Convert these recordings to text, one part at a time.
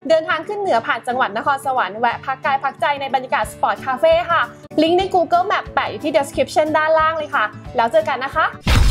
เดินทางขึ้นเหนือผ่านจังหวัดนครสวรรค์แวะพักกายพักใจในบรรยากาศสปอร์ตคาเฟ่ค่ะลิงก์ใน Google Map แปะอยู่ที่ description ด้านล่างเลยค่ะแล้วเจอกันนะคะ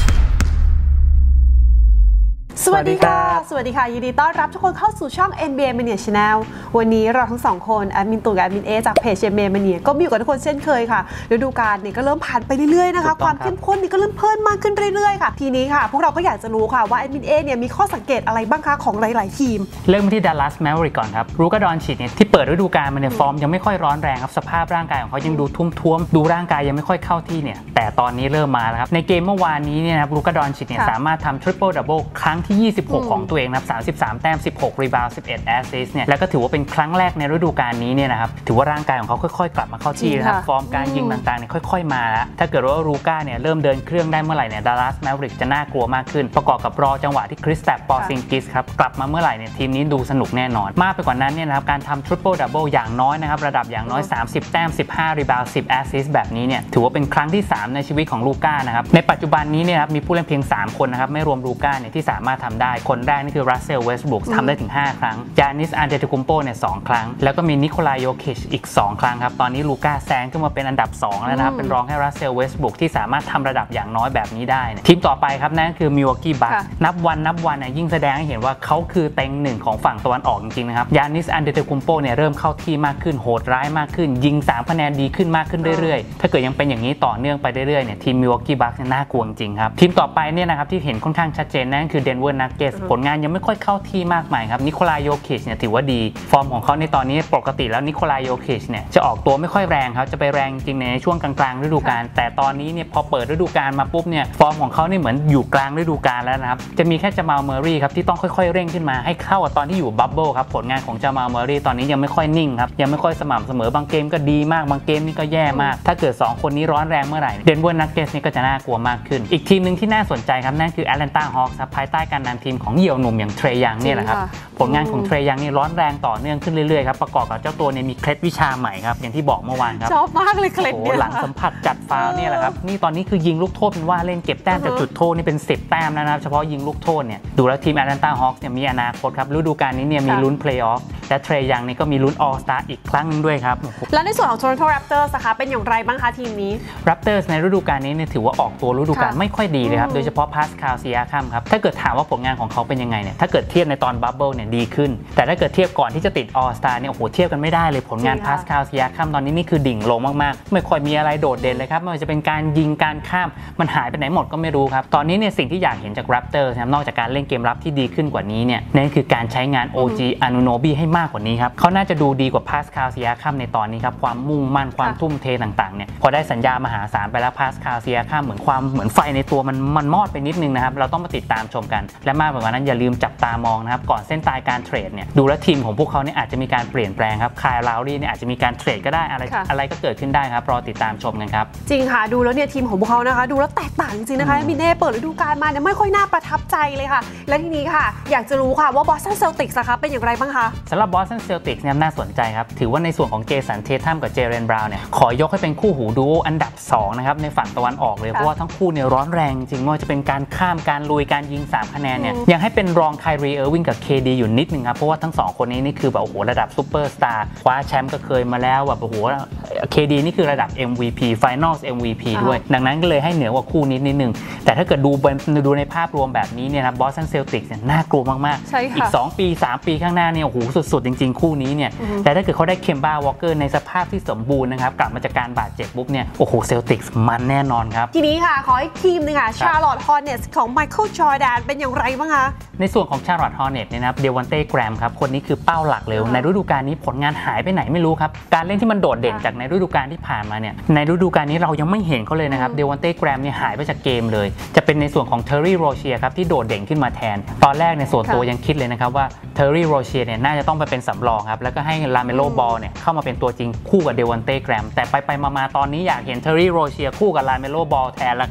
สวัสดีค่ะยินดีต้อนรับทุกคนเข้าสู่ช่อง NBA Mania Channel วันนี้เราทั้งสองคนแอดมินตู่กับแอดมินเอจากเพจ NBA Mania ก็มีอยู่กับทุกคนเช่นเคยค่ะฤดูกาลนี่ก็เริ่มผ่านไปเรื่อยๆนะคะความเข้มข้นนี่ก็เริ่มเพิ่มมากขึ้นเรื่อยๆค่ะทีนี้ค่ะพวกเราก็อยากจะรู้ค่ะว่าแอดมินเอเนี่ยมีข้อสังเกตอะไรบ้างคะของหลายๆทีมเริ่มที่ Dallas Mavericks ก่อนครับลูกา ดอนชิชเนี่ยที่เปิดฤดูกาลมาเนี่ยฟอร์มยังไม่ค่อยร้อนแรงครับสภาพร่างกายของเขายังดูทุ่วมๆดูร่างกายยังไม่ค่อยเข้าที่เนี่ยแต่ตอนนี้เริ่มมาแล้วครับในเกมเมื่อวานนี้เนี่ยลูกา ดอนชิชเนี่ยสามารถทำ Triple Double ครั้งที่26ของตัวเองนะครับ33แต้ม16รีบาวด์11แอสซิสต์เนี่ยแล้วก็ถือว่าเป็นครั้งแรกในฤดูกาลนี้เนี่ยนะครับถือว่าร่างกายของเขาค่อยๆกลับมาเข้าที่นะครับฟอร์มการยิงต่างๆเนี่ยค่อยๆมาแล้วถ้าเกิดว่าลูก้าเนี่ยเริ่มเดินเครื่องได้เมื่อไหร่เนี่ยดัลลัสแมเวริกจะน่ากลัวมากขึ้นประกอบกับรอจังหวะที่คริสแตปปอร์ซิงกิสครับกลับมาเมื่อไหร่เนี่ยทีมนี้ดูสนุกแน่นอนมากไปกว่านั้นเนี่ยนะครับการทำ Triple Double อย่างน้อยนะครับระดับอย่างน้อย30แต้ม15รีบาวด์10แอสซิสต์แบบนี้เนี่ยถือว่าเป็นครั้งที่3ในชีวิตของลูก้านะครับในปัจจุบันนี้เนี่ยครับมีผู้เล่นเพียง3คนนะครับไม่รวมลูก้าเนี่ยที่สามารถทำได้คนแรกนี่คือรัสเซลเวสต์บรูคทำได้ถึง5ครั้งยานิสอันเดโตคุมโปเนี่ย2ครั้งแล้วก็มีนิโคลาโยคิชอีก2ครั้งครับตอนนี้ลูก้าแซงขึ้นมาเป็นอันดับ2แล้วนะครับเป็นรองให้รัสเซลเวสต์บรูคที่สามารถทำระดับอย่างน้อยแบบนี้ได้ทีมต่อไปครับนั่นคือมิลวอกกี้บัคส์นับวันยิ่งแสดงให้เห็นว่าเขาคือเต็งหนึ่งของฝั่งตะวันออกจริงๆนะครับยานิสอันเดโตคุมโปเนี่ยเริ่มเข้าที่มากขึ้นโหดร้ายมากขึ้นยิง3คะแนนดีขึ้นมากขึ้นเรื่อยๆถ้าเกิดยังเป็นอย่างนี้ต่อเนื่องไปเรื่อยๆเนี่ยทีมมิลวอกกี้บัคส์น่ากลัวจริงครับทีมต่อไปเนี่ยนะครับที่เห็นค่อนข้างชัดเจนนั่นคือเดนเวอร์นักเก็ตส์ผลงานยังไม่ค่อยเข้าที่มากมายครับนิโคลาโยคิชเนี่ยถือว่าดีฟอร์มของเขาในตอนนี้ปกติแล้วนิโคลาโยคิชเนี่ยจะออกตัวไม่ค่อยแรงครับจะไปแรงจริงในช่วงกลางๆฤดูกาลแต่ตอนนี้เนี่ยพอเปิดฤดูกาลมาปุ๊บเนี่ยฟอร์มของเขาเนี่ยเหมือนอยู่กลางฤดูกาลแล้วนะครับจะมีแค่จามาล เมอร์รี่ครับที่ต้องค่อยๆเร่งขึ้นมาให้เข้ากับตอนที่อยู่บับเบิ้ลครับผลงานของจามาล เมอร์รี่ตอนนี้ยังไม่ค่อยนิ่งครับยังไม่ค่อยสม่ำเสมอบางเกมก็ดีมากบางเกมนี่ก็แย่มากถ้าเกิด2คนนี้ร้อนแรงเมื่อไหร่เดนเวอร์นักเก็ตส์นี่ก็จะน่ากลัวมากขึ้นอีกทีมนึงที่น่าสนใจครับนั่นคือแอตแลนตาฮอคส์ครับภายใต้การนำทีมของเหยี่ยวหนุ่มอย่างเทรยังเนี่ยแหละครับผลงานของเทรยังนี่ร้อนแรงต่อเนื่องขึ้นเรื่อยๆครับประกอบกับเจ้าตัวเนี่ยมีเคล็ดวิชาใหม่ครับอย่างที่บอกเมื่อวานครับชอบมากเลยเคล็ดเนี่ยหลังสัมผัสจัดฟาวล์เนี่ยแหละครับนี่ตอนนี้คือยิงลูกโทษเป็นว่าเล่นเก็บแต้มจากจุดโทษนี่เป็น10แต้มแล้วนะครับเฉพาะยิงลูกโทษเนี่ยดูแล้วทีมแอตแลนตาฮอคส์เนี่ยมีอนาคตครับฤดูกาลนี้เนี่ยมีลุ้นเพลย์ออฟและเทรยังนี่ก็มีลุ้นออลสตาร์อีกครั้งนึงด้วยครับแล้วในส่วนของ Toronto Raptors นะคะเป็นอย่างไรบ้างคะทีมนี้ Raptors ในฤดูกาลนี้เนี่ยถือว่าออกตัวฤดูกาลไม่ค่อยดีเลยครับโดยเฉพาะพาสคาล ซิยาคัมครับถ้าเกิดถามว่าผลงานของเขาเป็นยังไงเนี่ยถ้าเกิดเทียบในตอนบับเบิ้ลเนี่ยดีขึ้นแต่ถ้าเกิดเทียบก่อนที่จะติดออลสตาร์เนี่ยโอ้โหเทียบกันไม่ได้เลยผลงานพาสคาล ซิยาคัมตอนนี้นี่คือดิ่งลงมากๆไม่ค่อยมีอะไรโดดเด่นเลยครับไม่ว่าจะเป็นการยิงการข้ามมันหายไปไหนหมดก็ไม่รู้ครับตอนนี้เนี่ยสิ่งที่อยากเห็นจาก Raptors นะครับนอกจากการเล่นเกมรับที่ดีขึ้นกว่านี้เนี่ยนั่นคือการใช้งาน OG อานูโนบีให้มากกว่านี้ครับเขาน่าจะดูดีกว่าพาสคาล ซิยาคัมในตอนนี้ครับความมุ่งมั่นความทุ่มเทต่างๆเนี่ยพอได้สัญญามหาศาลไปแล้วพาสคาล ซิยาคัมเหมือนไฟในตัวมันมอดไปนิดนึงนะครับเราต้องมาติดตามชมกันและมากกว่านั้นอย่าลืมจับตามองนะครับก่อนเส้นตายการเทรดเนี่ยดูแลทีมของพวกเขาเนี่ยอาจจะมีการเปลี่ยนแปลงครับคายลาวรี่เนี่ยอาจจะมีการเทรดก็ได้อะไรก็เกิดขึ้นได้ครับรอติดตามชมกันครับจริงค่ะดูแล้วเนี่ยทีมของพวกเขานะคะดูแล้วแตกต่างจริงๆนะคะมินเน่เปิดฤดูกาลมาเนี่ยไม่ค่อยน่าประทับใจเลยค่ะและทีนี้ค่ะอยากจะรู้ค่ะว่าบอสตันเซลติกส์นะคะเป็นอย่างไรบ้างคะสำหรับบอสตันเซลติกส์เนี่ยน่าสนใจครับถือว่าในส่วนของเจสันเททัมกับเจเรนบราวน์เนี่ยขอยกให้เป็นคู่หูดูโออันดับ2นะครับในฝั่งตะวันออกเลยเพราะว่าทั้งคู่เนี่ยร้อนแรงจริงไม่ว่าจะเป็นการข้ามการลุยการยิง3คะแนนเนี่ยยังให้เป็นรองไคลรีเอิร์วิงกับ KD อยู่นิดนึงครับเพราะว่าทั้ง2คนนี้นี่คือแบบโอ้โหระดับซูเปอร์สตาร์คว้าแชมป์ก็เคยมาแล้วแบบโอ้โห KD นี่คือระดับ MVP Finals MVP ด้วยดังนั้นก็เลยให้เหนือกว่าคู่นี้นิดนึงแต่ถ้าเกิดดูในภาพรวมแบบนี้เนี่ยนะบอสตันเซลติกส์เนี่ยน่ากลัวมากๆอีก2ปี3ปีข้างหน้าเนี่ยโอ้โหสุดๆจริงๆคู่นี้เนี่ยแต่ถ้าเกิดเขาได้เคมบาวอลเกอร์ในสภาพที่สมบูรณ์นะครับกลับมาจากการบาดเจ็บปุ๊บเนี่ยโอ้โหเซลติกส์มันแน่นอนครับทีนี้ค่ะขออีกทีมนึงค่ะชาร์ลอตต์ฮอร์เนตส์ของไมเคิลจอร์แดนเป็นอย่างไรบ้างคะในส่วนของชาร์ลอตต์ฮอร์เนตส์เนี่ยนะครับเดวอนเต้แกรมครับคนนี้คือเป้าหลักเลยในฤดูกาลนี้ผลงานหายไปไหนไม่รู้ครับการเล่นที่มันโดดเด่นจากในฤดูกาลที่ผ่านมาเนี่ยในฤดูกาลนี้เรายังไม่เห็นเขาเลยนะครับเดวอนเต้แกรมเนี่ยหายไปจากเกมเลยจะเป็นในส่วนของเทอร์รี่โรเชียครับที่โดดเด่นขึ้นมาแทนตอนแรกในส่วนตัวยังคิดเลยนะครับว่าเทอร์รี่โรเชียเนี่ยน่าจะต้องไปเป็นสำรองครับแล้วก็ให้ลาเมโลบอลเนี่ยเข้ามาเป็นตัวจริงคู่กับเดวอนเต้แกรมแต่ไปมาตอนนี้อยากเห็นเทอร์รี่โรเชียคู่กับลาเมโลบอลแทนแล้วครับ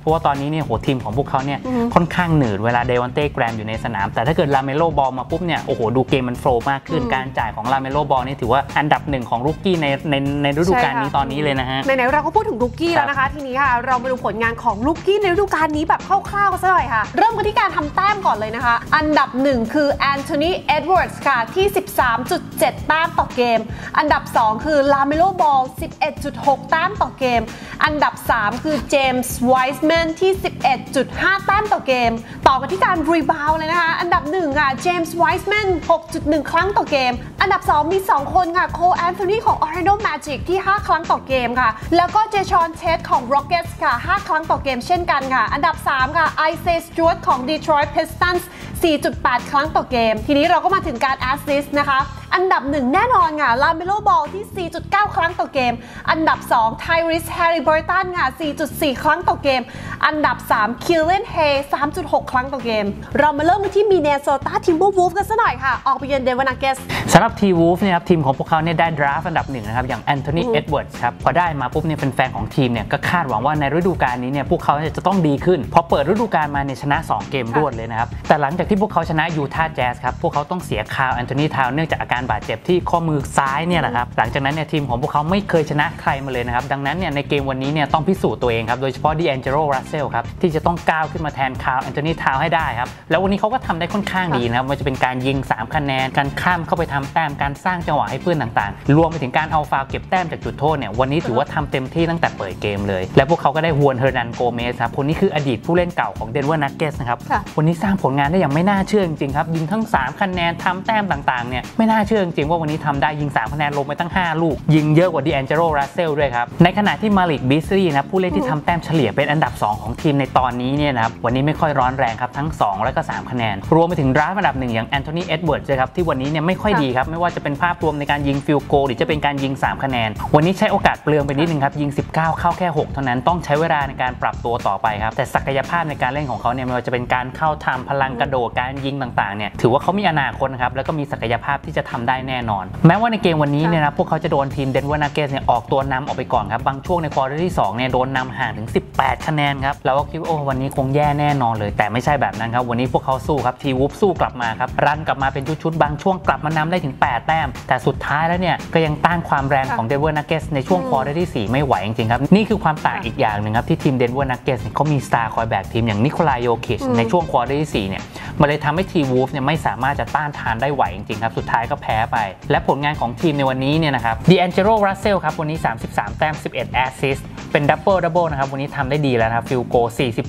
ราะว่าตอนนี้เนี่ยโหทีมของพวกเขาเนี่ยค่อนข้างหนืดเวลาเดวอนเต้แกรมอยู่ในสนามแต่ถ้าเกิดลาเมโลบอลมาปุ๊บเนี่ยโอ้โหดูเกมมันโฟล์มากขึ้นการจ่ายของลาเมโลบอลนี่ถือว่าอันดับ1ของรุกกี้ในฤดูกาลนี้ตอนนี้เลยนะฮะไหนๆเราก็พูดถึงรุกกี้แล้วนะคะทีนี้ค่ะเรามาดูผลงานของรุกกี้ในฤดูกาลนี้แบบคร่าวๆกันสักหน่อยค่ะเริ่มกันที่การทำแต้มก่อนเลยนะคะอันดับ1คือแอนโทนีเอ็ดเวิร์ดส์ค่ะที่ 13.7 แต้มต่อเกมอันดับ2คือลาเมโลบอล 11.6 แต้มต่อเกมอันดับ3คือเจมส์ไวส์แมนที่ 11.5 แต้มต่อเกมต่อกันที่การรีบาวด์เลยนะคะอันดับ1ค่ะเจมส์ไวส์แมน 6.1 ครั้งต่อเกมอันดับ2มี2คนค่ะโคแอนโทนีของออร์แลนโดแมจิกที่5ครั้งต่อเกมค่ะแล้วก็เจชอนเทสของ Rockets ค่ะ5ครั้งต่อเกมเช่นกันค่ะอันดับ3ค่ะไอเซสจวตของ Detroit Pistons 4.8 ครั้งต่อเกมทีนี้เราก็มาถึงการแอสซิสต์นะคะอันดับ1แน่นอนค่ะลาเมโลบอลที่ 4.9 ครั้งต่อเกมอันดับ2ไทริสแฮร์รี่เบอร์ตันค่ะ 4.4 ครั้งต่อเกมอันดับ3คิลเลนเฮย์ 3.6 ครั้งต่อเกมเรามาเริ่มกันที่มินเนโซตาทิมเบอร์วูฟกันซะหน่อยค่ะออกไปเยือนเดนเวอร์นักเก็ตส์สำหรับทีวูฟเนี่ยครับทีมของพวกเขาเนี่ยได้ดราฟต์อันดับ1นะครับอย่างแอนโทนีเอ็ดเวิร์ดส์ครับพอได้มาปุ๊บเนี่ยแฟนๆของทีมเนี่ยก็คาดหวังว่าในฤดูกาลนี้เนี่ยพวกเขาจะต้องดีขึ้นพอเปิดฤดูกาลมาเนี่ยชนะ2เกมรวดเลยนะครับแต่หลังจากที่พวกเขาชนะยูทาห์แจ๊สครับพวกเขาต้องเสียคาร์ลแอนโทนีทาวน์เนื่องจากอาการบาดเจ็บที่ข้อมือซ้ายเนี่ยแหละครับหลังจากนั้นเนี่ยทีมของพวกเขาไม่เคยชนะใครมาเลยนะครับดังนั้นเนี่ยในเกมวันนี้เนี่ยต้องพิสูจน์ตัวเองครับโดยเฉพาะดิแองเจโร รัสเซลครับที่จะต้องก้าวขึ้นมาแทนคาร์ลแอนโทนีทาวน์ให้ได้ครับแล้ววันนี้เขาก็ทำได้ค่อนข้างดีนะครับมันจะเป็นการยิง3คะแนนการข้ามเข้าไปทำแต้มการสร้างจังหวะให้เพื่อนต่างๆรวมไปถึงการเอาฟาวล์เก็บแต้มจากจุดโทษเนี่ยวันนี้ถือว่าทำเต็มที่ตั้งแต่เปิดเกมเลยและพวกเขาก็ได้ฮวนเฮอร์นันโกเมสครับคนนี้คืออดีตผู้เล่นเก่าของเดนเวอร์นักเก็ตส์นะครับวันนี้สร้างผลงานได้อย่างไม่น่าเชื่อจริงๆครับยิงทั้ง3คะแนนทำแต้มต่างๆเนี่ยไม่น่าเชื่อจริงๆว่าวันนี้ทำได้ยิง3คะแนนลงไปตั้ง5ลูกยิงเยอะกว่าดิแองเจโร รัสเซลด้วยครับในขณะที่มาลิก บิสลีย์นะผู้เล่นที่ทำแต้มเฉลี่ยเป็นอันดับ2ของทีมในตอนนี้เนี่ยนะครับวันนี้ไม่ค่อยร้อนแรงครับทั้ง2และก็3คะแนนรวมไปถึงดราฟต์อันดับ1อย่างแอนโทนีเอ็ดเวิร์ดส์ครับที่วันนี้เนี่ยไม่ค่อยดีครับไม่ว่าจะเป็นภาพรวมในการยิงฟิลด์โกลหรือจะเป็นการยิง3คะแนนวันนี้ใช้โอกาสเปลืองไปนิดนึงครับยิง19เข้าแค่6เท่านั้นต้องใช้เวลาในการปรับตัวต่อไปครับแต่ศักยภาพในการเล่นของเขาเนี่ยไม่ว่าจะเป็นการเข้าทำพลังกระโดดการยิงต่างๆเนี่ยถือว่าเขามีอนาคตครับแล้วก็มีศักยภาพที่จะทำได้แน่นอนแม้ว่าในเกมวันนี้เนี่ยนะพวกเขาจะโดนทีมเดนเวอร์นักเก็ตส์เนี่ยออกตัวนำออกไปก่อนครับบางช่วงในควอเตอร์ที่2เนี่ยโดนนำห่างถึง18คะแนนครับเราก็คิดว่าโอ้วันนี้คงแย่แน่นอนเลยแต่ไม่ใช่แบบนั้นครับวันนี้พวกเขาสู้ครับทีวูฟสู้กลับมาครับรันกลับมาเป็นชุดๆบางช่วงกลับมานำได้ถึง8แต้มแต่สุดท้ายแล้วเนี่ยก็ยังต้านความแรงของเดนเวอร์นักเก็ตส์ในช่วงควอเตอร์ที่4ไม่ไหวจริงๆครับนี่คือความต่างอีกอย่างนึงครับที่ทีมเดนเวอร์นักเก็ตส์เขามีสตาร์คอยแบกทีมอย่างนิโคลา โยคิชในช่วงควอเตอร์ที่4เนี่ยมันเลยทำให้ทีวูฟเนี่ยไม่สามารถจะต้านทานได้ไหวจริงๆครับสุดท้ายก็แพ้ไปและผลงานของทีมในวันนี้เนี่ยนะครับดิแองเจโร รัสเซลครับวันนี้33แต้ม11แอสซิสต์เป็นดับเบิลนะครับวันนี้ทำได้ดีแล้วนะครับฟิลโก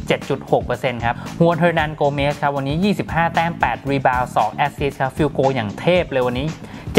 47.6% ครับฮวนเฮอร์นันโกเมสครับวันนี้25แต้ม8รีบาวด์2แอสซิสต์ครับฟิลโกอย่างเทพเลยวันนี้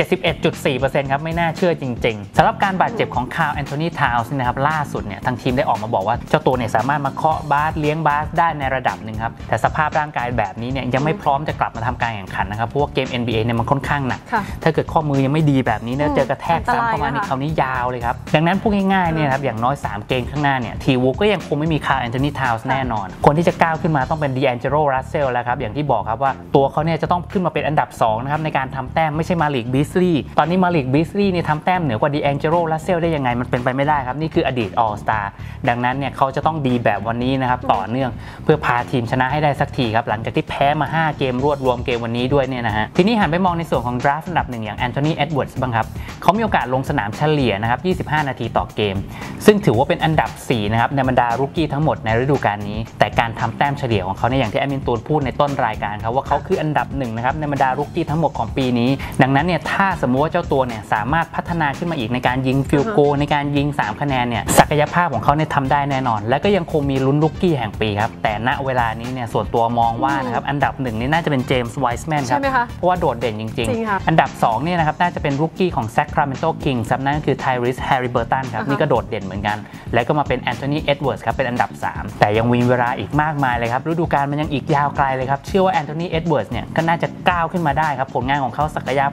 71.4% ครับไม่น่าเชื่อจริงๆสำหรับการบาดเจ็บของคาร์ลแอนโทนีทาวน์นะครับล่าสุดเนี่ยทางทีมได้ออกมาบอกว่าเจ้าตัวเนี่ยสามารถมาเคาะบาสเลี้ยงบาสได้ในระดับหนึ่งครับแต่สภาพร่างกายแบบนี้เนี่ยยังไม่พร้อมจะกลับมาทำการแข่งขันนะครับเพราะว่าเกม NBA เนี่ยมันค่อนข้างหนักถ้าเกิดข้อมือยังไม่ดีแบบนี้เนี่ยเจอกระแทกซ้ำเข้ามานี่คราวนี้ยาวเลยครับดังนั้นพูดง่ายๆเนี่ยครับอย่างน้อย3เกมข้างหน้าเนี่ยทีวูฟก็ยังคงไม่มีคาร์ลแอนโทนีทาวน์แน่นอนคนที่จะก้าวขึ้นมาต้องเป็นดิแองเจโร รัสเซลแล้วครับอย่างที่บอกครับว่าตัวเขาเนี่ยจะต้องขึ้นมาเป็นอันดับ2นะครับในการทำแต้มไม่ใช่มาลิก บิสลีย์ตอนนี้มาลิก บิสลีย์เนี่ยทำแต้มเหนือกว่าดิแองเจโร รัสเซลได้ยังไงมันเป็นไปไม่ได้ครับนี่คืออดีตออลสตาร์ดังนั้นเนี่ยเขาจะต้องดีแบบวันนี้นะครับต่อเนื่องเพื่อพาทีมชนะให้ได้สักทีครับหลังจากที่แพ้มา5เกมรวดรวมเกมวันนี้ด้วยเนี่ยนะฮะทีนี้หันไปมองในส่วนของดราฟต์อันดับ1อย่างแอนโทนี เอ็ดเวิร์ดส์บ้างครับเขามีโอกาสลงสนามเฉลี่ยนะครับ25นาทีต่อเกมซึ่งถือว่าเป็นอันดับ4นะครับในบรรดารุกกี้ทั้งหมดในฤดูกาลนี้แต่การทำแต้มเฉลี่ยของเขาเนี่ยอย่างที่แอดมินตูนพูดในต้นรายการครับว่าเขาคืออันดับ1นะครับในบรรดารุกกี้ทั้งหมดของปีนี้ดังนั้นเนี่ยถ้าสมมุติว่าเจ้าตัวเนี่ยสามารถพัฒนาขึ้นมาอีกในการยิงฟิลด์โกลในการยิง3คะแนนเนี่ยศักยภาพของเขาเนี่ยทำได้แน่นอนและก็ยังคงมีลุ้นรุกกี้แห่งปีครับแต่ณเวลานี้เนี่ยส่วนตัวมองว่านะครับอันดับ1นี่น่าจะเป็นเจมส์ ไวส์แมนครับเพราะว่าโดดเด่นจริงๆอันดับ2เนี่ยนะครับน่าจะเป็นรุกกี้ของแซคราเมนโต คิงส์นั่นก็คือไทริส แฮร์รี่เบอร์ตันครับนี่ก็โดดเด่นเหมือนกันและก็มาเป็นแอนโทนี เอ็ดเวิร์ดส์ครับเป็นอันดับ3แต่ยังมีเวลาอีกมากมายเลยครับฤดูกาลมันยังอีกยาวไกลเลยครับเชื่อว่าแอนโทนี เอ็ดเวิร์ดส์เนี่ยก็น่าจะก้าวขึ้นมาได้ครับผลงานของเขาศักยภาพของเขา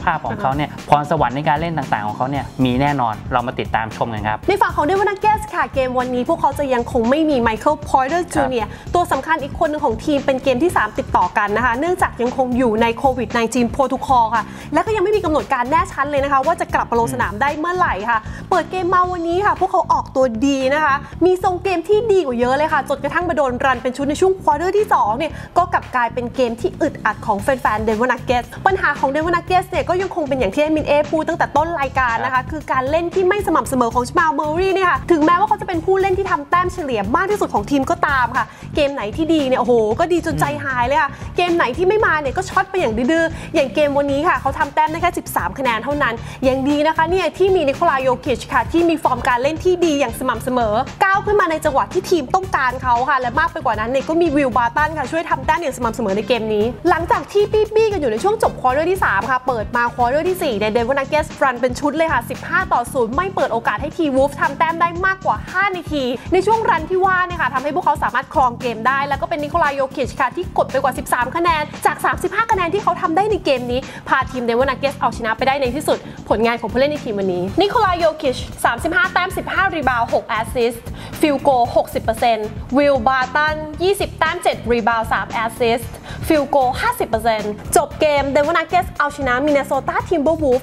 เขาเนี่ยพรสวรรค์ในการเล่นต่างๆของเขาเนี่ยมีแน่นอนเรามาติดตามชมกันครับในฝั่งของเดนเวอร์นักเก็ตส์ค่ะเกมวันนี้พวกเขาจะยังคงไม่มีไมเคิลพอยเตอร์จูเนียร์ตัวสำคัญอีกคนหนึ่งของทีมเป็นเกมที่3ติดต่อกันนะคะเนื่องจากยังคงอยู่ในโควิด -19 โปรโตคอลค่ะและก็ยังไม่มีกำหนดการแน่ชัดเลยนะคะว่าจะกลับมาลงสนามได้เมื่อไหร่ค่ะเปิดเกมมาวันนี้ค่ะพวกเขาออกตัวดีนะคะมีทรงเกมที่ดีกว่าเยอะเลยค่ะจนกระทั่งมาโดนรันเป็นชุดในช่วงควอเตอร์ที่2เนี่ยก็กลับกลายเป็นเกมที่อึดอัดของแฟนๆเดนเวอร์นักเก็ตส์ปัญหาของเดนเวอร์นักเก็ตส์เนี่ยก็ยังคงเป็นอย่างที่แอดมินเอพูดตั้งแต่ต้นรายการนะคะคือการเล่นที่ไม่สม่ำเสมอของชมาลเมอร์รี่เนี่ยค่ะถึงแม้ว่าเขาจะเป็นผู้เล่นที่ทำแต้มเฉลี่ยมากที่สุดของทีมก็ตามค่ะเกมไหนที่ดีเนี่ยโอ้โหก็ดีจนใจหายเลยค่ะเกมไหนที่ไม่มาเนี่ยก็ช็อตไปอย่างดื้อๆอย่างเกมวันนี้ค่ะเขาทำแต้มได้แค่13คะแนนเท่านั้นยังดีนะคะเนี่ยที่มีนิโคลาโยคิชค่ะที่มีฟอร์มการเล่นที่ดีอย่างสม่ำเสมอก้าวขึ้นมาในจังหวะที่ทีมต้องการเขาค่ะและมากไปกว่านั้นเนี่ยก็มีวิลบาร์ตันค่ะช่วยทำแต้มอย่างสม่ำเสมอในเกมนี้หลังจากที่บี้กันอยู่ในช่วงจบควอเตอร์ที่3ค่ะเปิดมาควอเตอร์ที่4ในเดนเวอร์นักเก็ตส์รันเป็นชุดเลยค่ะ15-0ไม่เปิดโอกาสให้ทีวูฟทำแต้มได้มากกว่า5นาทีในช่วงรันที่ว่าเนี่ยค่ะทำให้พวกเขาสามารถครองเกมได้แล้วก็เป็นนิโคลาโยคิชค่ะที่กดไปกว่า13คะแนนจาก35คะแนนที่เขาทำได้ในเกมนี้พาทีมเดนเวอร์นักเก็ตส์เอาชนะไปได้ในที่สุดผลงานของผู้เล่นในทีมวันนี้นิโคลาโยคิช35แต้ม15รีบาวด์6แอสซิสต์ฟิลโก 60% วิลบาร์ตัน20แต้ม7รีบาวด์3แอสซิสต์ฟิลโก 50% จบเกมเดนเวอร์นักเก็ตส์เอาชนะมินนิโซตาทิมเบอร์วูฟ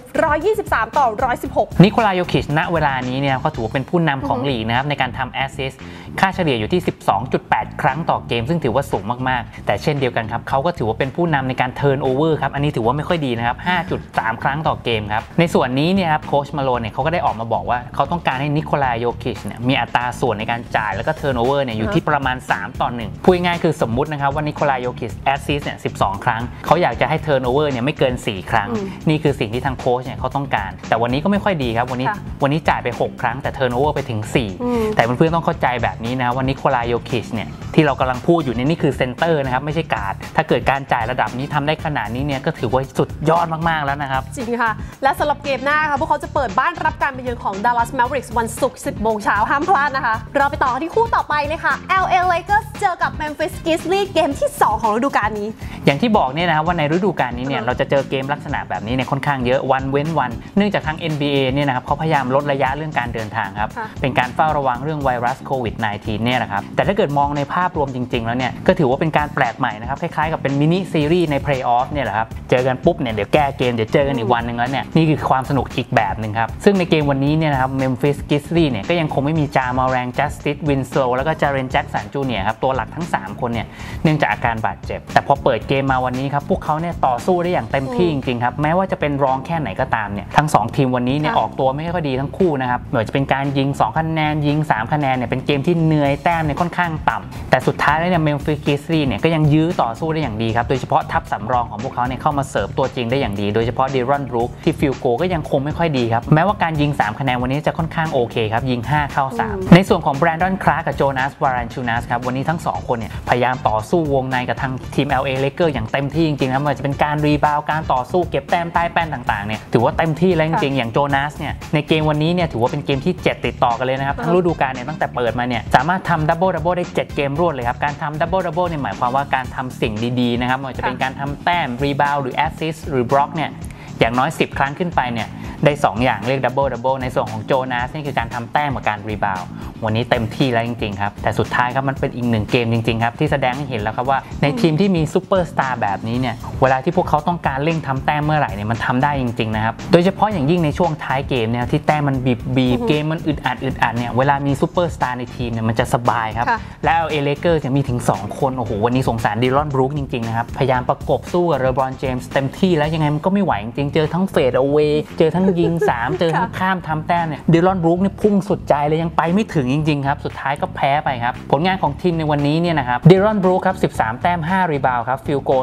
123-116 นิโคลาโยคิชณเวลานี้เนี่ยเขาถือว่าเป็นผู้นำของลีกนะครับในการทำแอสซิสต์ค่าเฉลี่ยอยู่ที่ 12.8 ครั้งต่อเกมซึ่งถือว่าสูงมากๆแต่เช่นเดียวกันครับเขาก็ถือว่าเป็นผู้นำในการเทิร์นโอเวอร์ครับอันนี้ถือว่าไม่ค่อยดีนะครับ 5.3 ครั้งต่อเกมครับในส่วนนี้เนี่ยครับโค้ชมาโลนเนี่ยเขาก็ได้ออกมาบอกว่าเขาต้องการให้นิโคลาโยคิชเนี่ยมีอัตราส่วนในการจ่ายแล้วก็เทิร์นโอเวอร์เนี่ยอยู่ที่ประมาณ3-1พูดง่ายๆคือสมมุตินะครับว่านิโคลาโยคิชแอสซิสต์เนี่ย12 ครั้งเขาอยากจะให้เทิร์นโอเวอร์เนี่ยไม่เกิน4 ครั้งนี่คือสิ่งที่ทางโค้ชเนี่ยเขาต้องการแต่วันนี้ก็ไม่ค่อยดีครับวันนี้จ่ายไป6 ครั้งแต่เทิร์นโอเวอร์ไปถึง4แต่เพื่อนๆต้องเข้าใจแบบนี้นะวันนิโคลาโยคิชเนี่ยที่เรากำลังพูดอยู่นี่คือเซนเตอร์นะครับไม่ใช่การ์ดถ้าเกิดการจ่ายระดับนี้ทำได้ขนาดนี้เนี่ยก็ถือว่าสุดยอดมากๆแล้วนะครับจริงค่ะและสำหรับเกมหน้าค่ะพวกเขาจะเปิดบ้านรับการไปเยือนของ Dallas Mavericks วันศุกร์ 10 โมงเช้าห้ามพลาดนะคะเราไปต่อที่คู่ต่อไปเลยค่ะ LA Lakers เจอกับ Memphis Grizzlies เกมที่2ของฤดูกาลนี้อย่างที่บอกเนี่ยนะครับว่าในฤดูกาลนี้เนี่ยเราจะเจอเกมลักษณะแบบนี้เนี่ยค่อนข้างเยอะวันเว้นวันเนื่องจากทาง NBA เนี่ยนะครับเขาพยายามลดระยะเรื่องการเดินทางครับเป็นการเฝ้าระวังเรื่องไวรัสโควิด -19 เนี่ยนะครับแต่ถ้าเกิดมองในภาพรวมจริงๆแล้วเนี่ยก็ถือว่าเป็นการแปลกใหม่นะครับคล้ายๆกับเป็นมินิซีรีส์ในเพลย์ออฟเนี่ยแหละครับเจอกันปุ๊บเนี่ยเดี๋ยวแก้เกมเดี๋ยวเจอกันอีกวันนึงแล้วเนี่ยนี่คือความสนุกอีกแบบนึงครับซึ่งในเกมวันนี้เนี่ยนะครับ Memphis Grizzlies เนี่ยก็ยังคงไม่มีจามาแรงจัสติสวินโซแล้วก็จาเรนแจ็คสันจูเนียร์ครับตัวหลักทั้ง3คนเนี่ยเนื่องจากอาการบาดเจ็บแต่พอเปิดเกมมาวันนี้ครับพวกเขาเนี่ยต่อสู้ได้อย่างเต็มที่จริงๆครับแม้ว่าจะเป็นรองแค่ไหนก็ตามเนี่ยทั้ง2ทีมวันนี้เนี่ยออกตัวไม่ค่อยดีทั้งคู่นะครับไม่ว่าจะเป็นการยิง2คะแนนยิง3คะแนนเนี่ยเป็นเกมที่เหนื่อยแต้มเนี่ยค่อนข้างต่ำแต่สุดท้ายแล้วเนี่ย Memphis Grizzlies เนี่ยก็ยังยื้อต่อสู้ได้อย่างดีครับโดยเฉพาะทัพสำรองของพวกเขาเนี่ยเข้ามาเสริมตัวจริงได้อย่างดีโดยเฉพาะดีรอนบรูคที่ฟิลโกก็ยังคงไม่ค่อยดีครับแม้ว่าการยิง3คะแนนวันนี้จะค่อนข้างโอเคครับยิง5เข้า3ในส่วนของแบรนดอนคลาร์กกับโจนาสวารันชูนัสครับวันนี้ทั้ง2คนเนี่ยพยายามต่อสู้วงในกับทางทีม LA Lakers อย่างเต็มที่จริงๆครับมันจะเป็นการรีบาวด์การต่อสู้เก็บแต้มใต้แป้นต่างๆเนี่ยถือว่าเต็มที่แล้วจริงๆอย่างโจนาสเนี่ยในเกมวันนี้เนี่ยถือว่าเป็นเกมที่7ติดต่อกันเลยนะครับทั้งฤดูกาลเนี่ยตั้งแต่เปิดมาเนี่ยสามารถทำดับเบิลได้7เกมรวดเลยครับการทำดับเบิลเนี่ยหมายความว่าการทำสิ่งดีๆนะครับมันจะเป็นการทำแต้มรีบาวด์หรือแอสซิสต์หรือบล็อกเนี่ยอย่างน้อย10 ครั้งขึ้นไปเนี่ยได้2อย่างเรียกดับเบิลในส่วนของโจนาสนี่คือการทำแต้มกับการรีบาวด์วันนี้เต็มที่แล้วจริงๆครับแต่สุดท้ายครับมันเป็นอีก1เกมจริงๆครับที่แสดงให้เห็นแล้วครับว่าในทีมที่มีซูเปอร์สตาร์แบบนี้เนี่ยเวลาที่พวกเขาต้องการเร่งทำแต้มเมื่อไหร่เนี่ยมันทำได้จริงๆนะครับโดยเฉพาะอย่างยิ่งในช่วงท้ายเกมเนี่ยที่แต้มมันบีบเกมมันอึดอัดเนี่ยเวลามีซูเปอร์สตาร์ในทีมเนี่ยมันจะสบายครับแล้ว LA Lakers เนี่ยมีถึง2คนโอ้โหวันนี้สงสารดีรอนบรูคจริงๆนะครับพยายามประกบสู้กับเลบรอนเจมส์เต็มที่แล้วยังไงมันก็ไม่ไหวจริงๆเจอทั้งเฟดเอาเวย์เจอทั้งยิง3เจอทั้งข้ามทำแต้มเนี่ยดีรอนบรูคเนี่ยพุ่งสุดใจเลยยังไปไม่ถึงจริงๆครับสุดท้ายก็แพ้ไปครับผลงานของทีมในวันนี้เนี่ยนะครับดีรอนบรูคครับ13แต้ม5รีบาวด์ครับฟิลโก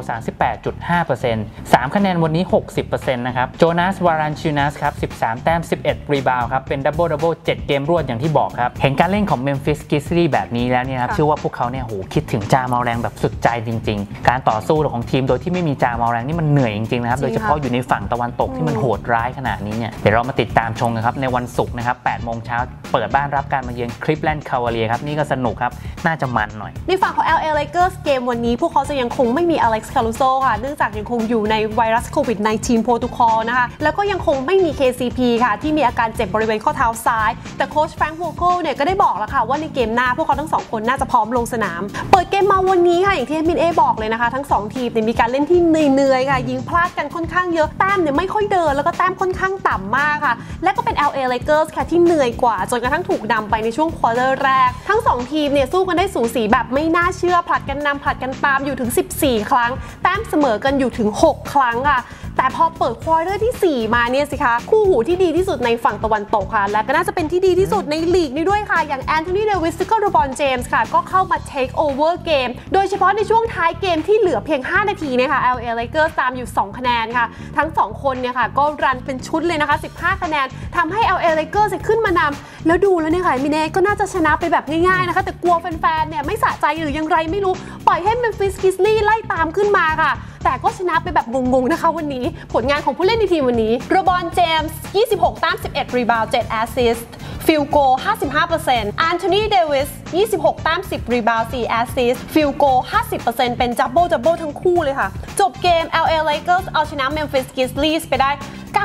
38.5% 3คะแนนวันนี้ 60% นะครับโจนาสวารันชูนัสครับ13แต้ม11รีบาวด์ครับเป็นดับเบิล7เกมรวดอย่างที่บอกครับเห็นการเล่นของ Memphis Grizzlies แบบนี้แล้วเนี่ยครับเชื่อว่าพวกเขาเนี่ยโหคิดถึงจามาแรงแบบสุดใจจริงๆการต่อสู้ของทีมโดยที่ไม่มีจามาแรงนี่มันเหนื่อยจริงๆนะครับโดยเฉพาะอยู่ในฝั่งตะวันตกที่มันโหดร้ายขนาดนี้เนี่ยเดี๋ยวเรามาติดตามชมกันครับในวันศุกร์นะครับ 8 โมงเช้าเปิดบ้านรับการมาเยือน Cleveland Cavaliers ครับนี่ก็สนุกครับน่าจะมันหน่อยในฝั่งของ LA Lakers เกมวันนี้พวกเขาจะยังคงไม่มี Alex Caruso ค่ะเนื่องจากยังคงอยู่ในไวรัสโควิด -19 โปรโตคอลนะคะแล้วก็ยังคงไม่มี KCP ค่ะที่มีอาการเจ็บบริเวณข้อเท้าซ้ายแต่โค้ชแฟรงค์ วอลเคิลเนี่ยก็ได้บอกแล้วค่ะว่าในเกมหน้าพวกเขาทั้ง2คนน่าจะพร้อมลงสนามเปิดเกมมาวันนี้ค่ะอย่างที่มินเอบอกเลยนะคะทั้ง2ทีมมีการเล่นที่เหนื่อยๆค่ะยิงพลาดกันค่อนข้างเยอะแต้มเนี่ยไม่ค่อยเดินแล้วก็แต้มค่อนข้างต่ำมากค่ะและก็เป็น LA Lakers ค่ะที่เหนื่อยกว่าจนกระทั่งถูกนำไปในช่วงควอเตอร์แรกทั้ง2ทีมเนี่ยสู้กันได้สูสีแบบไม่น่าเชื่อผลัดกันนำผลัดกันตามอยู่ถึง14ครั้งแต้มเสมอกันอยู่ถึง6ครั้งค่ะแต่พอเปิดควอเตอร์ที่4มาเนี่ยสิคะคู่หูที่ดีที่สุดในฝั่งตะวันตกค่ะและก็น่าจะเป็นที่ดีที่สุดในลีกนี้ด้วยค่ะอย่างแอนโทนี เดวิสและก็เลบรอนเจมส์ค่ะก็เข้ามาเทคโอเวอร์เกมโดยเฉพาะในช่วงท้ายเกมที่เหลือเพียง5นาทีนะคะ LA Lakers ตามอยู่2คะแนนค่ะทั้ง2คนเนี่ยค่ะก็รันเป็นชุดเลยนะคะ15คะแนนทำให้ LA Lakers ขึ้นมานำแล้วดูแล้วเนี่ยค่ะมินเน่ก็น่าจะชนะไปแบบง่ายๆนะคะแต่กลัวแฟนๆเนี่ยไม่สะใจหรือยังไรไม่รู้ปล่อยให้เมมฟิส กริซลี่ไล่ตามขึ้นมาค่ะแต่ก็ชนะไปแบบงงๆนะคะวันนี้ผลงานของผู้เล่นในทีมวันนี้เลบรอนเจมส์26แต้ม11รีบาวด์7แอสซิสต์ฟิลโก 55% แอนโทนี เดวิส26แต้ม10รีบาวด์4แอสซิสต์ฟิลโก 50% เป็นดับเบิลทั้งคู่เลยค่ะจบเกม LA Lakers เอาชนะ Memphis Grizzlies ไปได้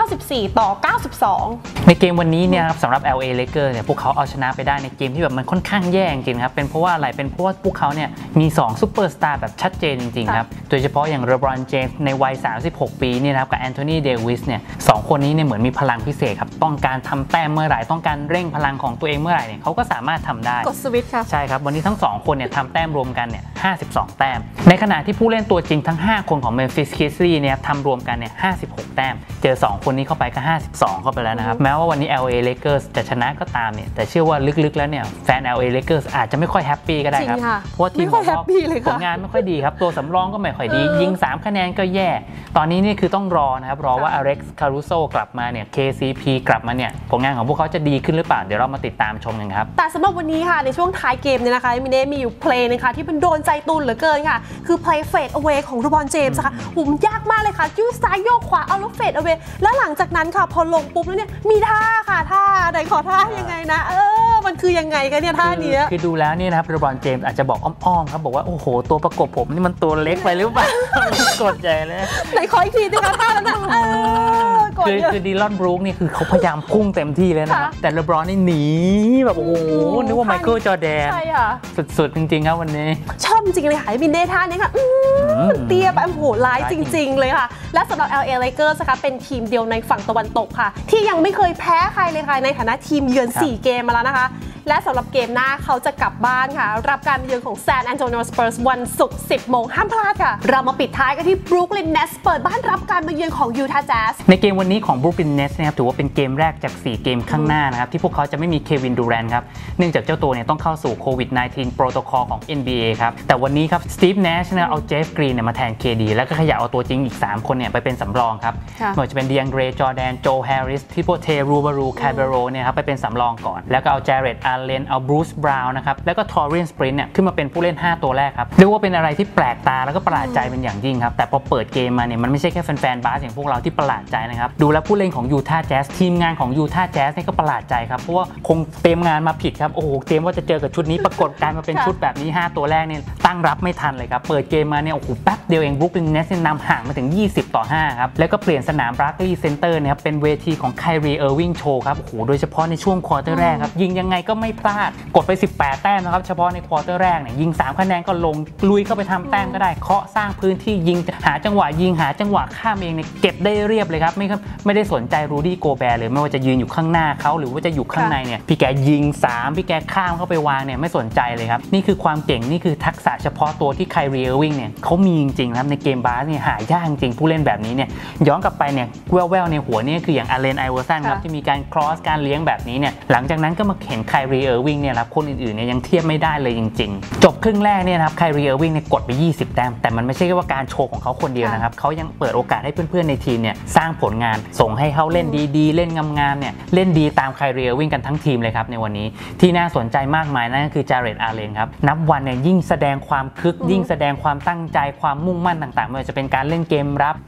94-92 ในเกมวันนี้เนี่ยครับสำหรับ LA Lakers เนี่ยพวกเขาเอาชนะไปได้ในเกมที่แบบมันค่อนข้างแย่จริงๆครับเป็นเพราะว่าอะไรเป็นเพราะว่าพวกเขาเนี่ยมี2ซูเปอร์สตาร์แบบชัดเจนจริงๆครับโดยเฉพาะอย่างเลบรอนเจมส์ในวัย36ปีเนี่ยนะครับกับแอนโทนี เดวิสเนี่ย2คนนี้เนี่ยเหมือนมีพลังพิเศษครับต้องการทำแต้มเมื่อไหร่ต้องการเร่งพลังของตัวเองเมื่อไหร่เนี่ยเขาก็สามารถทำได้กดสวิตช์ค่ะใช่ครับวันนี้ทั้ง2คนเนี่ยทำแต้มรวมกันเนี่ย52แต้มในขณะที่ผู้เล่นตัวจริงทั้ง5คนของ Memphis Grizzlies เนี่ยทำรวมกันเนี่ย56แต้มเจอ2คนนี้เข้าไปก็52เข้าไปแล้วนะครับแม้ว่าวันนี้ LA Lakers จะชนะก็ตามเนี่ยแต่เชื่อว่าลึกๆแล้วเนี่ยแฟน LA Lakers อาจจะไม่ค่อยแฮปปี้ก็ได้ครับเพราะว่าทีมของเขาผลงานไม่ค่อยดีครับตัวสำรองก็ไม่ค่อยดียิง3คะแนนก็แย่ตอนนี้นี่คือต้องรอนะครับรอว่า Alex Caruso กลับมาเนี่ย KCP กลับมาเนี่ยผลงานของพวกเขาจะดีขึ้นหรือเปล่าเดี๋ยวเรามาติดตามชมกันครับแต่สำหรับวันนี้ค่ะในช่วงท้ายเกมเนี่ยนะคะมิเน่มีอยู่เพลย์นึงค่ะที่มันโดนใจตูนเหลือเกินค่ะคือเพลย์เฟดเอาเวของเลบรอนเจมส์ค่ะหุ่มยากมากเลยค่ะยืดซ้ายโยกขวาเอาแล้วเฟดเอาเวแล้วหลังจากนั้นค่ะพอลงปุ๊บแล้วเนี่ยมีท่าค่ะท่าไหนขอท่ายังไงนะมันคือยังไงกันเนี่ยท่านี้คือดูแล้วเนี่ยนะครับเลบรอนเจมส์อาจจะบอกอ้อมๆครับบอกว่าโอ้โหตัวประกบผมนี่มันตัวเล็กไปหรือเปล่ากดใหญ่เลยไหนขออีกทีดิคะท่านั้นคือดีลอนบรูคนี่คือเขาพยายามพุ่งเต็มที่เลยนะครับแต่เลบรอนนี่หนีแบบโอ้โหนึกว่าไมเคิลจอร์แดนใช่ค่ะสุดๆจริงๆครับวันนี้ชอบจริงเลยค่ะมินเน่ท่านี้ค่ะเตี้ยแบบโหร้ายจริงๆเลยค่ะและสำหรับ LA Lakers นะคะเป็นทีมเดียวในฝั่งตะวันตกค่ะที่ยังไม่เคยแพ้ใครเลยค่ะในฐานะทีมเยือน4เกมมาแล้วนะคะและสำหรับเกมหน้าเขาจะกลับบ้านค่ะรับการเยือนของ San Antonio Spurs วันศุกร์ 10 โมงห้ามพลาดค่ะเรามาปิดท้ายกันที่ Brooklyn Nets เปิดบ้านรับการมาเยือนของ Utah Jazz ในเกมวันนี้ของ Brooklyn Nets นะครับถือว่าเป็นเกมแรกจาก4เกมข้างหน้านะครับที่พวกเขาจะไม่มีเควินดูแรนต์ครับเนื่องจากเจ้าตัวเนี่ยต้องเข้าสู่โควิด -19 โปรโตคอลของ NBA ครับแต่วันนี้ครับสตีฟแนชเนี่ยเอาเจฟกรีนเนี่ยมาแทน KD แล้วก็ขยับเอาตัวจริงอีก3คนเนี่ยไปเป็นสำรองครับไม่ว่าจะเป็นเดียงเกรย์จอร์แดนโจแฮร์ริสทิโปเทรูบารูคาเบโรเนี่ยครับไปเป็นสำรองก่อนแล้วก็เอาเจเรตอาร์เลนเอาบรูซบราวน์นะครับแล้วก็ทอรินสปรินต์เนี่ยขึ้นมาเป็นผู้เล่น5ตัวแรกครับเรียกว่าเป็นอะไรที่แปลกตาแล้วก็ประหลาดใจเป็นอย่างยิ่งครับแต่พอเปิดเกมมาเนี่ยมันไม่ใช่แค่แฟนๆบาสอย่างพวกเราที่ประหลาดใจนะครับดูแล้วผู้เล่นของยูทาห์แจ๊สทีมงานของยูทาห์แจ๊สเนี่ยก็ประหลาดใจครับเพราะว่าคงเตรียมงานมาผิดครับโอ้โหเตรียมว่าจะเจอกับชุดนี้ปรากฏกลายมาเป็นชุดแบบนี้5ตัวแรกเนี่ยตั้งรับไม่ทันเลยครับเปิดเกมมาเนี่ยโอ้โหแป๊บเดียวเอง Brooklyn Nets นำห่างมาถึง20-5ครับแล้วก็เปลี่ยนสนาม Barclays Center เนี่ยครับเป็นเวทีของ Kyrie Irving Show ครับโอ้โหโดยเฉพาะในช่วงควอเตอร์แรกครับยิงยังไงก็ไม่พลาดกดไป18แต้มนะครับเฉพาะในควอเตอร์แรกเนี่ยยิง3คะแนนก็ลงลุยเข้าไปทำแต้มก็ได้เคาะสร้างพื้นที่ยิงหาจังหวะยิงหาจังหวะข้ามเองเนี่ยเก็บได้เรียบเลยครับไม่ได้สนใจรูดี้โกแบร์เลยไม่ว่าจะยืนอยู่ข้างหน้าเขาหรือว่าจะอยู่ข้างในเนี่ยพี่แกยิง3พี่แกข้ามเข้าไปวางเนี่ยไม่สนใจเลยครับนี่คือความเก่งนี่คือทักษะเฉพาะตัวที่ไคลี เออร์วิงเนี่ยเขามีจริงๆครับในเกมบาสเนี่ยหายากจริงผู้เล่นแบบนี้เนี่ยย้อนกลับไปเนี่ยแว่วๆในหัวนี่คืออย่างอาเลน ไอเวอร์สันครับที่มีการครอสการเลี้ยงแบบนี้เนี่ยหลังจากนั้นก็มาเห็นไคลี เออร์วิงเนี่ยครับคนอื่นๆเนี่ยยังเทียบไม่ได้เลยจริงๆจบครึ่งแรกเนี่ยนะครับไคลี เออร์วิงเนี่ยกดไป20แต้มแต่มันไม่ใช่แค่ว่าการโชว์ของเขาคนเดียวนะครับเขายังเปิดโอกาสให้เพื่อนๆในทีมเนี่ยสร้างผลงานส่งให้เขาเล่นดีๆเล่นงามๆเนี่ยเล่นดีตามไคลี เออร์วิงกันทั้งทีมเลยครับในวันนี้ที่น่าสนใจมากมายนั่นก็คือจาเรต อาร์เลนครับนับวันเนี่ยยิ่งแสดงความคึกยิ่งแสดงความตั้งใจความมุ่งมั่นต่างๆไม่ว่าจะเป็นการเล่นเกมรับก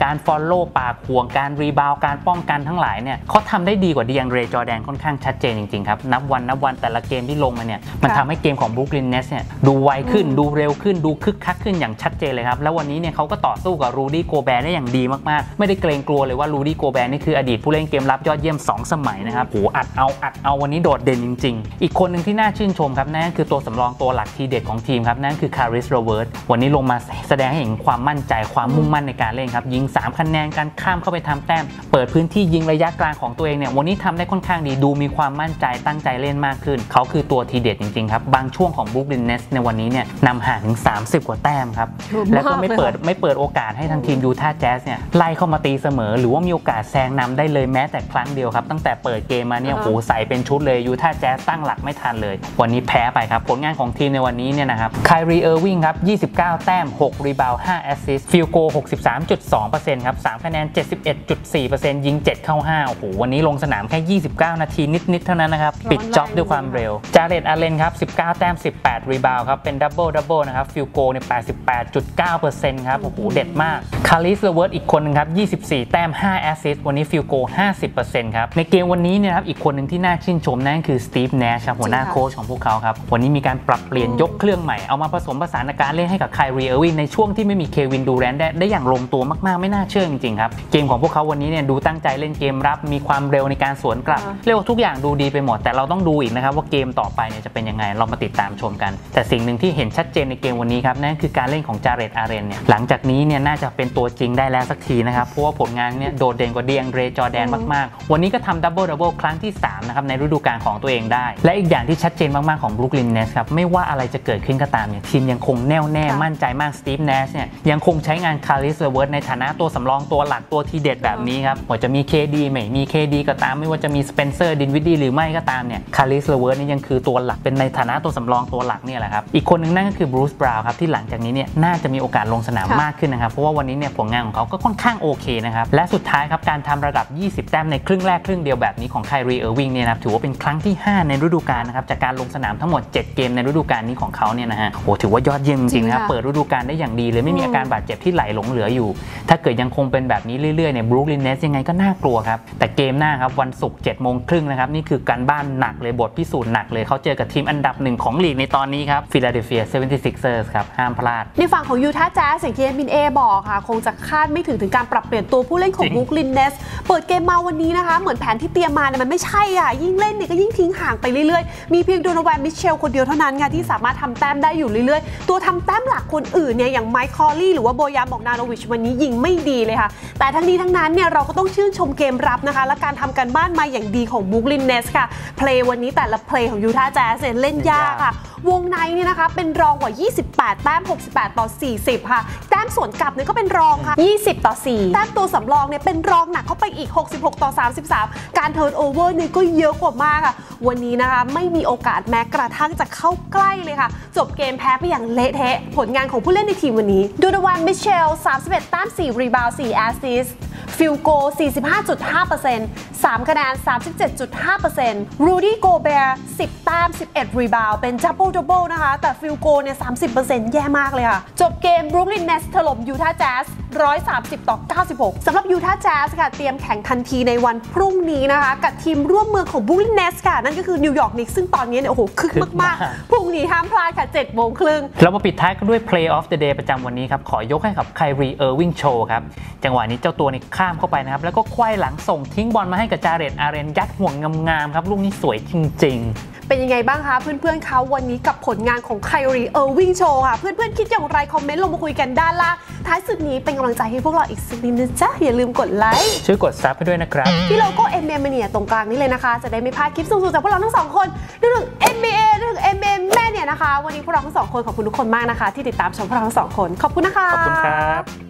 การฟอลโล่ปากห่วงการรีบาวการป้องกันทั้งหลายเนี่ยเขาทำได้ดีกว่าดีแองเดรจอร์แดนค่อนข้างชัดเจนจริงๆครับนับวันแต่ละเกมที่ลงมาเนี่ยมันทำให้เกมของบรูคลินเนสเนี่ยดูไวขึ้นดูเร็วขึ้นดูคึกคักขึ้นอย่างชัดเจนเลยครับแล้ววันนี้เนี่ยเขาก็ต่อสู้กับรูดี้โกแบร์ได้อย่างดีมากๆไม่ได้เกรงกลัวเลยว่ารูดี้โกแบร์นี่คืออดีตผู้เล่นเกมรับยอดเยี่ยม2 สมัยนะครับโหอัดเอาวันนี้โดดเด่นจริงๆอีกคนหนึ่งที่น่าชื่นชมครับนั่นคือตัวสำรองตัวหลักทีเด็ดของทีมครับนั่นคือคาริสโรเวิร์ตวันนี้ลงมาแสดงให้เห็นความมั่นใจความมุ่งมั่นในการเล่นครับยิง3 คะแนนการข้ามเข้าไปทำแต้มเปิดพื้นที่ยิงระยะกลางของตัวเองเนี่ยวันนี้ทำได้ค่อนข้างดีดูมีความมั่นใจตั้งใจเล่นมากขึ้นเขาคือตัวทีเด็ดจริงๆครับบางช่วงของบรูคลินเนสในวันนี้เนี่ยนำห่างถึง30 กว่าแต้มครับแล้วก็ไม่เปิดโอกาสให้ทางทีมยูทาห์แจ๊สเนี่ยไล่เข้ามาตีเสมอหรือว่ามีโอกาสแซงนำได้เลยแม้แต่ครั้งเดียวครับตั้งแต่เปิดเกมมาเนี่ยโหใส่เป็นชุดเลยยูทาห์แจ๊สตั้งหลักไม่ทันเลยวันนี้แพ้ไปครับผลงานของทีมในวันนี้เนี่ยนะครับไคลรีเออร์วิงครับ29 แต้ม6รีบาวด์5แอสซิสต์ฟิลโก 63.2% ครับ3 คะแนน 71.4% ยิง7เข้า5โอ้โหวันนี้ลงสนามแค่29 นาทีนิดๆเท่านั้นนะครับปิดจ็อบด้วยความเร็วจาเรตอาเลนครับ19 แต้ม18รีบาวด์ครับเป็นดับเบิลนะครับฟิลโกเนี่ย 88.9% ครับโอ้โหเด็ดมากคาริสเลเวิร์ตอีกคนนึงครับ24 แต้ม5แอสซิสต์วันนี้ฟิลโก 50% ครับในเกมวันนี้เนี่ยครับอีกคนนึงที่น่าชื่นชมนั่นคือสตีฟ แนชครับหัวหน้าโค้ชของพวกเขาครับวันนี้มีการปรับเปลี่ยนยกเครื่องใหม่เอามาผสมผสานการเล่นให้กับไคลรีเออร์วิงในช่วงที่ไม่มีเควินดูแรนต์ได้อย่างลงตัวมากๆไม่น่าเชื่อจริงๆครับเกมของพวกเขาวันนี้เนี่ยดูตั้งใจเล่นเกมรับมีความเร็วในการสวนกลับเรียกว่าทุกอย่างดูดีไปหมดแต่เราต้องดูอีกนะครับว่าเกมต่อไปเนี่ยจะเป็นยังไงเรามาติดตามชมกันแต่สิ่งหนึ่งที่เห็นชัดเจนในเกมวันนี้ครับนั่นคือการเล่นของจาเรตอาเรนเนี่ยหลังจากนี้เนี่ยน่าจะเป็นตัวจริงได้แล้วสักทีนะครับเพราะว่าผลงานเนี่ยโดดเด่นกว่าดีแองเดรจอร์แดนมากๆวันนี้ก็ทำดับเบิลครั้งที่3นะครับในฤดูกาลของตัวเองได้และอีกอย่างที่ชัดเจนมากๆของบรูคลินเนสครับไม่ว่าอะไรจะเกิดขึ้นก็ตามเนี่ยทีมยังคงแน่วแน่มั่นใจมากสตีฟ แนชเนี่ยยังคงใช้งานคาริสเลเวิร์ตในฐานะตัวสำรองตัวหลักตัวทีเด็ดแบบนี้ครับว่าจะมี KD ไม่มี KD ก็ตามไม่ว่าจะมีสเปนเซอร์ดินวิดดี้หรือไม่ก็ตามเนี่ยคาริสเลเวิร์ตนี่ยังคือตัวหลักเป็นในฐานะตัวสำรองตัวหลักเนี่ยแหละครับอีกคนนึงนั่นก็คือบรูซ บราวน์ครับที่หลังจากนี้เนี่ยน่าจะมีโอกาสลงสนามมากขึ้นนะครับเพราะว่าวันนี้เนี่ยผลงานของเขาก็ค่อนข้างโอเคนะครับและสุดท้ายครับการทำระดับ20 แต้มในครึ่งแรกครึ่งเดียวแบบนี้ของไคลรีเออร์วิงเนี่ยนะถือว่าเป็นครั้งที่5ในฤดูกาลนะครับจากการลงสนามทั้งหมด7เกมในฤดูกาลนี้ของเขาเนี่ยนะฮะโอ้ถือว่ายอดเยี่ยมจริงๆนะครับเปิดฤดูกาลได้อย่างดีเลยไม่มีอาการบาดเจ็บที่ไหลหลงเหลืออยู่ถ้าเกิดยังคงเป็นแบบนี้เรื่อยๆเนี่ยบรูคลินเนสยังไงก็น่ากลัวครับแต่เกมหน้าครับวันศุกร์7:30นะครับนี่คือการบ้านหนักเลยบทพิสูจน์หนักเลยเขาเจอกับทีมอันดับ1ของลีกในตอนนี้ครับฟิลาเดลเฟีย 76ers ครับห้ามพลาดในฝั่งของยูทาห์แจ๊สอย่างที่มินเอบอกค่ะคงจะคาดไม่ถึงการปรับเปลี่ยนตัวผู้เล่นของบรูคลินเนสเปิดเกมมาวันนี้นะคะเหมือนแผนที่เตรียมมาเนี่ยมันไม่ใช่อ่ะยิ่งเล่นเนี่ยก็ยิ่งทิ้งห่างไปเรื่อยๆมีเพียงโดโนแวน มิเชลคนเดียวเท่านั้นค่ะที่สามารถทำแต้มได้อยู่เรื่อยๆตัวทำแต้มหลักคนอื่นเนี่ยอย่างไมค์คอลลี่หรือว่าโบยาน บอกนาโนวิชวันนี้ยิงไม่ดีเลยค่ะแต่ทั้งนี้ทั้งนั้นเนี่ยเราก็ต้องชื่นชมเกมรับนะคะและการทำการบ้านมาอย่างดีของบรูคลินเนสค่ะเพลย์วันนี้แต่ละเพลย์ของยูทาห์แจ๊สเล่นยากค่ะวงในเนี่ยนะคะเป็นรองกว่า28แต้ม68-40ค่ะแต้มสวนกลับเนี่ยก็เป็นรองค่ะ20-4แต้มตัวสำรองเนี่ยเป็นรองหนักเข้าไปอีก66-33การเทิร์นโอเวอร์เนี่ยก็เยอะกว่ามากค่ะวันนี้นะคะไม่มีโอกาสแม้กระทั่งจะเข้าใกล้เลยค่ะจบเกมแพ้ไปอย่างเละเทะผลงานของผู้เล่นในทีมวันนี้โดโนแวน มิเชล31แต้ม4รีบาวด์4แอสซิสต์ฟิลโก 45.5% 3 คะแนน 37.5% รูดี้โกเบร์10แต้ม11รีบาวด์เป็นดับเบิลนะคะแต่ฟิลโกเนี่ย 30% แย่มากเลยค่ะจบเกมบรูคลินเนสถล่มยูทาห์แจ๊ส130-96สำหรับยูทาห์แจ๊สค่ะเตรียมแข่งทันทีในวันพรุ่งนี้นะคะกับทีมร่วมมือของบรูคลินเนสค่ะนั่นก็คือนิวยอร์กนิกส์ซึ่งตอนนี้เนี่ยโอ้โหคึกมากๆพรุ่งนี้ห้ามพลาดค่ะ 7:30 เรามาปิดท้ายกันด้วย Play of the Day ประจำวันนี้ครับขอยกให้กับไคลรีเออร์วิงโชว์ครับจังหวะนี้เจ้าตัวนี่ข้ามเข้าไปนะครับแล้วก็ควายหลังส่งทิ้งบอลมาให้กับจาเรตอาเรนยัดห่วงงามๆครับลูกนี้สวยจริงๆเป็นยังไงบ้างคะเพื่อนๆเขาวันนี้กับผลงานของไคลรีเออร์วิงโชว์ค่ะเพื่อนๆคิดอย่างไรคอมเมนต์ลงมาคุยกันด้านล่างท้ายสุดนี้เป็นกำลังใจให้พวกเราอีกสักนิดนะจ๊ะอย่าลืมกดไลค์ช่วยกดซับให้ด้วยนะครับที่โลโก้ NBA Mania ตรงกลางนี้เลยนะคะจะได้ไม่พลาดคลิปสูงๆจากพวกเราทั้งสองคนเรื่อง NBA เรื่อง NBA แม่เนี่ยนะคะวันนี้พวกเราทั้งสองคนขอบคุณทุกคนมากนะคะที่ติดตามชมพวกเราทั้งสองคนขอบคุณนะคะขอบคุณครับ